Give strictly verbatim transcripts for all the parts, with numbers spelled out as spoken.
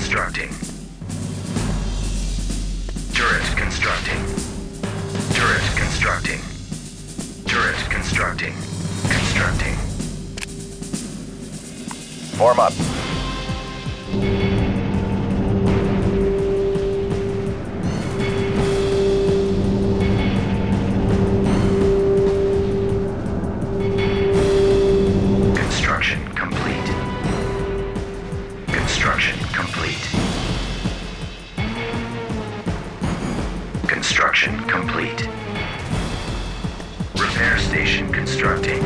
constructing. Turret constructing. Turret constructing. Turret constructing. Constructing. Form up. Construction complete. Construction complete. Construction complete. Repair station constructing.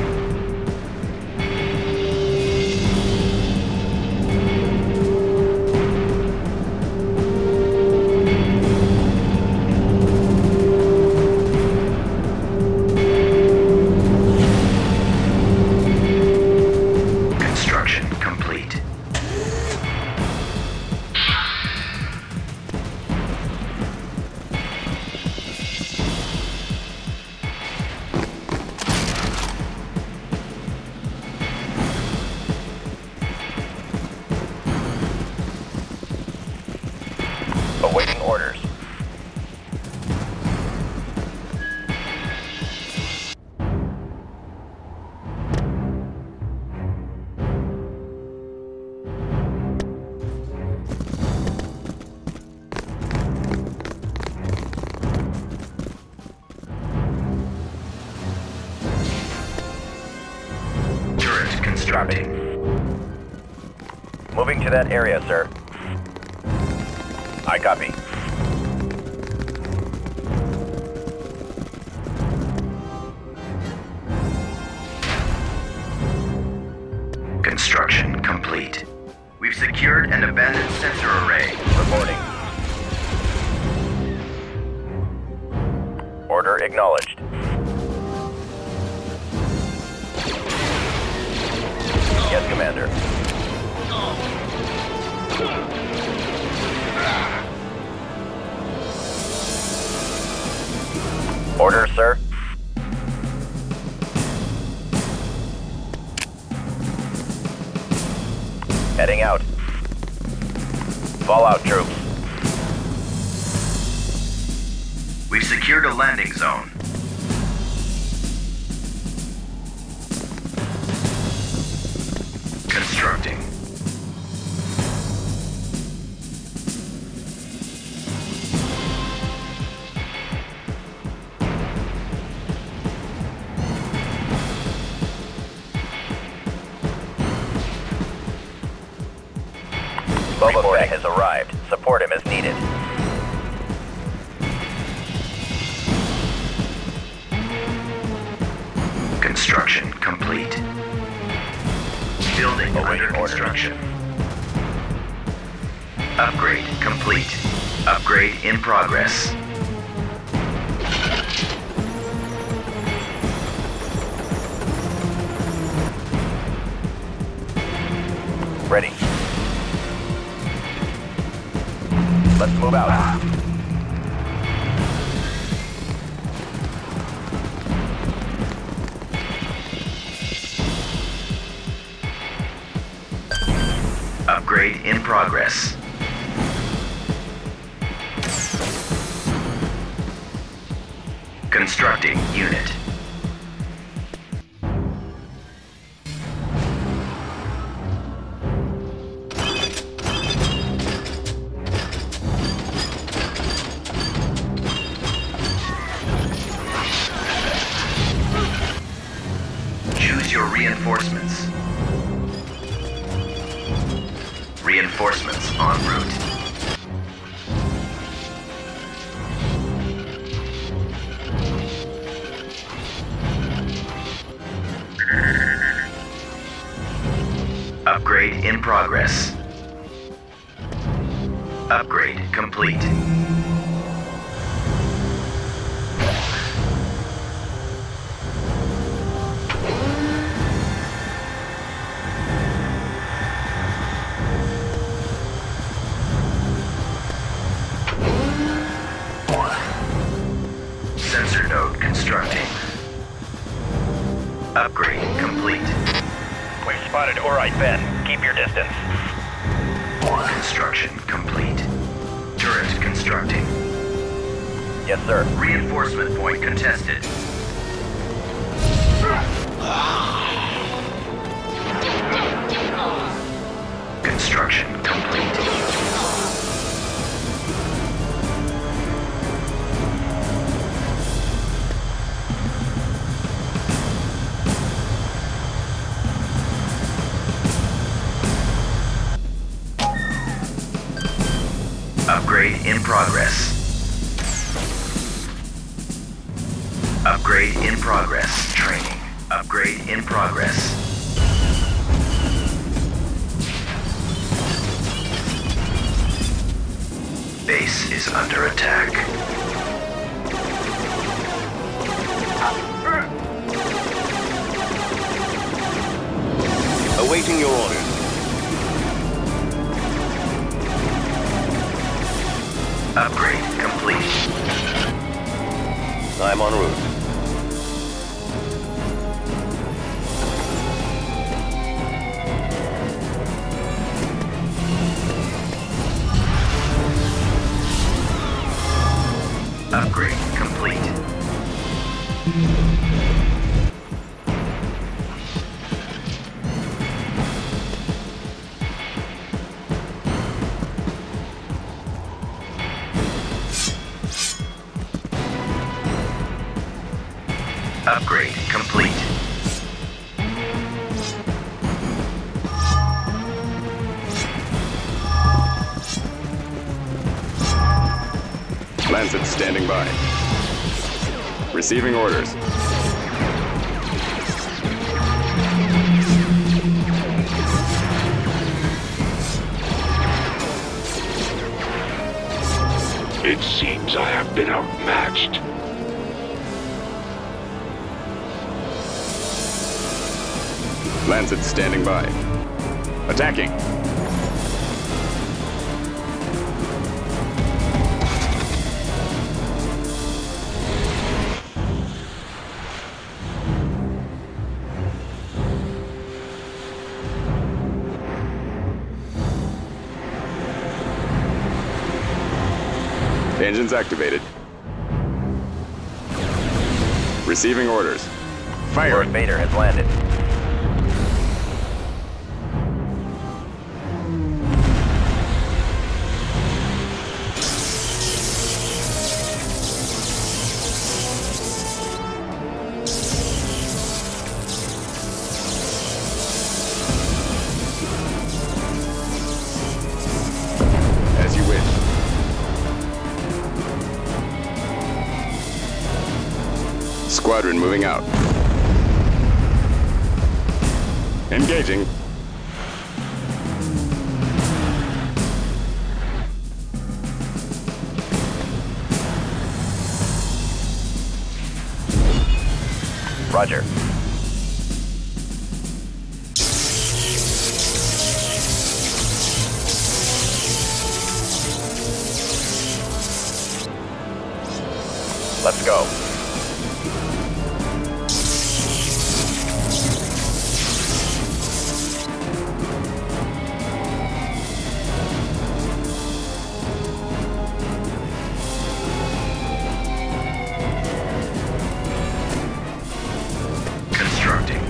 Construction complete. Awaiting orders. Turret constructing. Moving to that area, sir. I copy. Construction complete. We've secured an abandoned sensor array. Reporting. Order acknowledged. Yes, Commander. Order, sir. Heading out. Fallout troops. We've secured a landing zone. Constructing. Boba Fett has arrived. Support him as needed. Construction complete. Building Awaiting under orders. construction. Upgrade complete. Upgrade in progress. Ready. Let's move out. Upgrade in progress. Constructing unit. Choose your reinforcements. Reinforcements en route. Upgrade in progress. Upgrade complete. Sensor node constructing. Upgrade complete. We've spotted Orite Ben. Keep your distance. Construction complete. Yes, sir. Reinforcement point contested. Construction complete. Upgrade in progress. Upgrade in progress. Training. Upgrade in progress. Base is under attack. Awaiting your orders. Upgrade complete. I'm en route. Upgrade complete. Upgrade complete. LANCET standing by. Receiving orders. It seems I have been outmatched. LANCET standing by. Attacking. Engines activated. Receiving orders. Fire! Lord Vader has landed. As you wish. Squadron moving out. Engaging. Roger. Let's go. Constructing.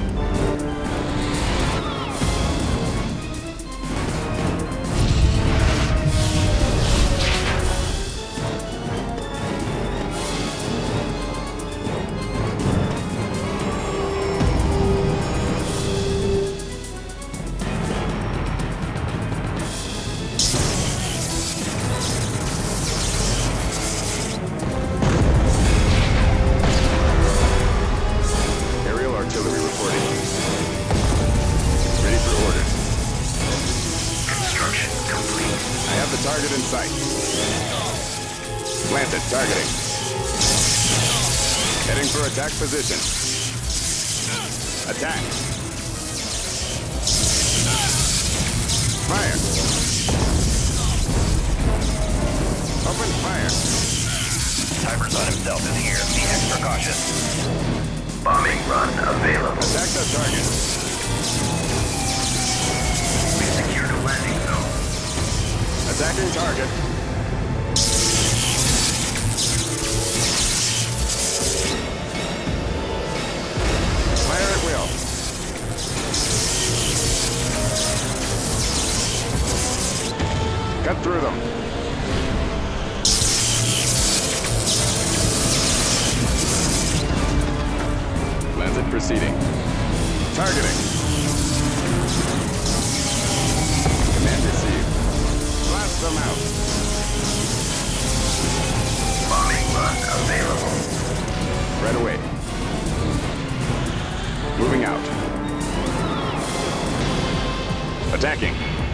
Aerial artillery reporting. Ready for orders. Construction complete. I have the target in sight. LANCET targeting. Heading for attack position. Attack. Fire. Open fire. Timer's on himself is here. Be extra cautious. Bombing run available. Attack the target. We secured a landing zone. Attacking target. Cut through them. LANCET proceeding. Targeting. Command received. Blast them out. Bombing run available. Right away. Moving out. Attacking.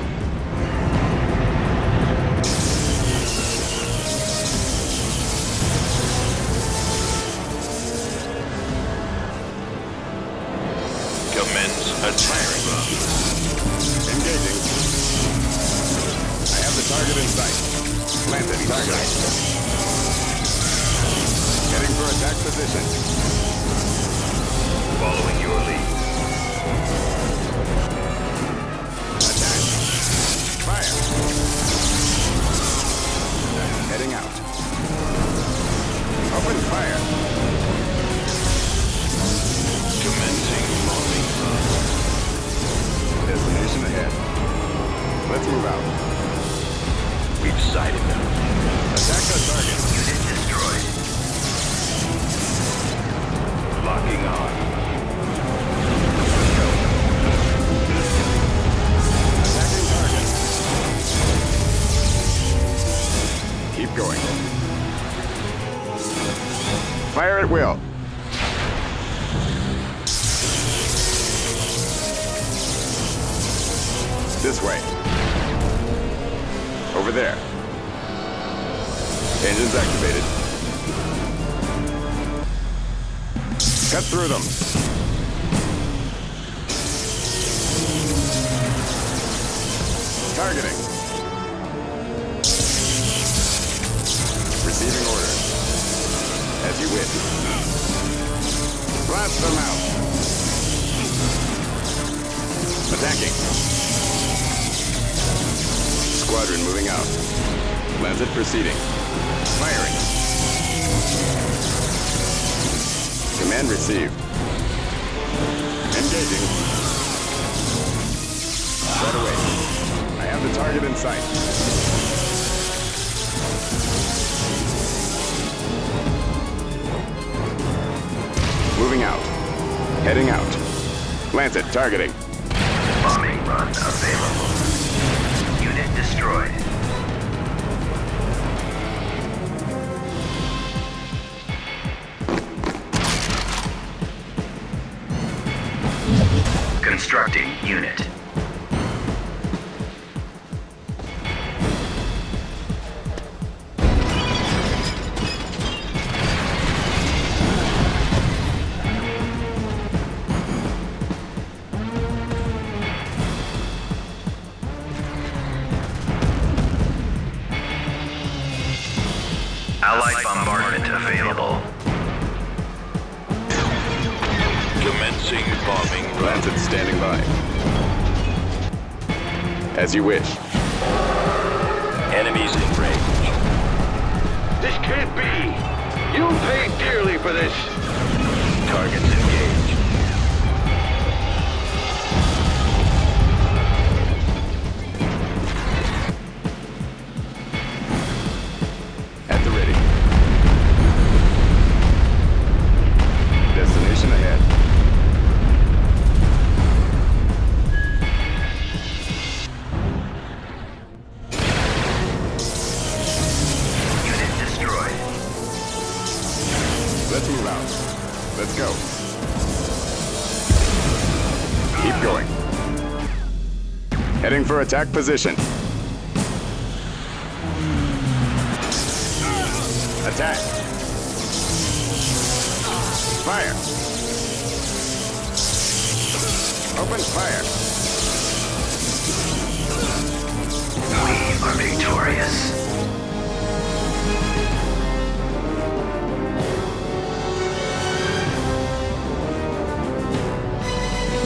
Commence attack. Engaging. I have the target in sight. LANCET target. Heading for attack position. Following your lead. Attack. Fire. Heading out. Open fire. Commencing bombing run. Destination ahead. Let's move out. We've sighted them. Attack the target. Unit destroyed. Locking on. Attacking target. Keep going. Fire at will. This way. Over there. Engines activated. Cut through them. Targeting. Receiving orders. As you wish. Blast them out. Attacking. Squadron moving out. LANCET proceeding. Firing. Command received. Engaging. Right away. I have the target in sight. Moving out. Heading out. LANCET targeting. Bombing run available. Unit destroyed. Constructing unit. Allied bombardment available. Commencing bombing run. LANCET standing by. As you wish. Enemies in range. This can't be! You paid dearly for this! Targets engaged. At the ready. Destination ahead. Unit destroyed. Let's move out. Let's go. Keep going. Heading for attack position. Attack. Fire. Open fire.